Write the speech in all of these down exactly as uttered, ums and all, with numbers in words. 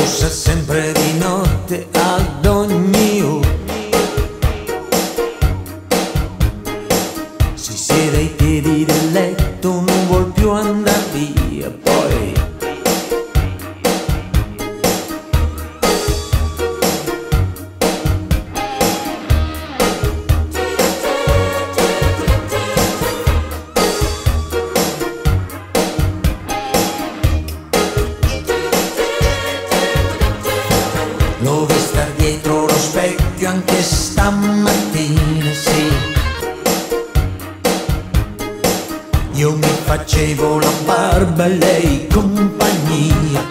bussa sempre di notte ad ogni ora, si siede ai piedi del letto, non vuol più andare via. Poi l'ho vista dietro lo specchio anche stamattina, sì. Io mi facevo la barba e lei compagnia.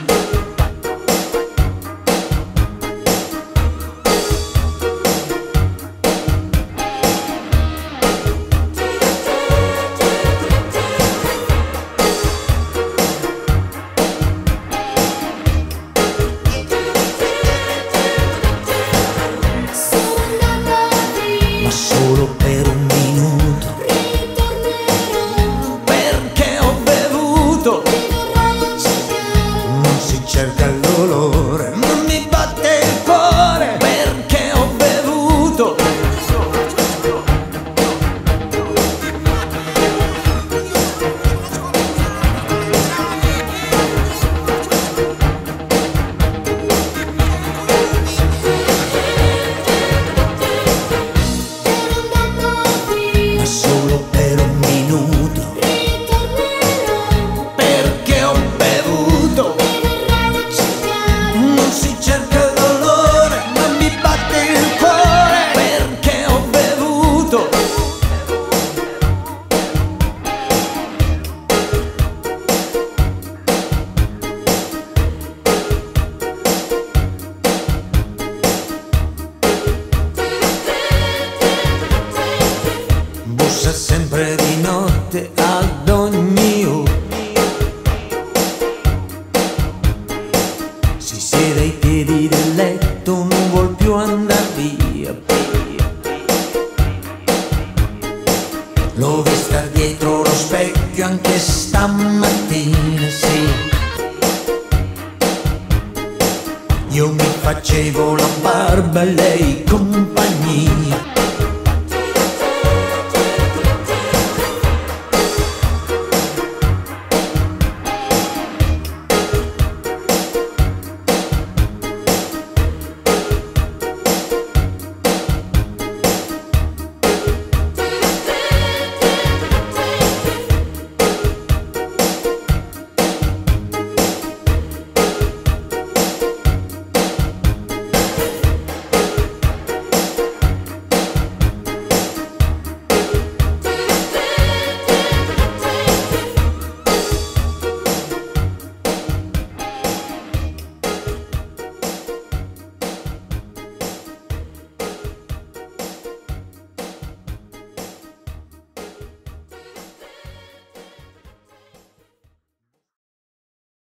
Solo per un minuto ritornerò, perché ho bevuto, non si cerca il dolore, non mi batte il cuore, perché ho bevuto. Solo per un minuto ritornerò, perché ho bevuto, non si cerca il dolore, ma mi batte il cuore, perché ho bevuto. Bussa sempre di notte ad ogni ora, si siede ai piedi del letto, non vuol più andare via. L'ho vista dietro lo specchio anche stamattina, sì. Io mi facevo la barba e lei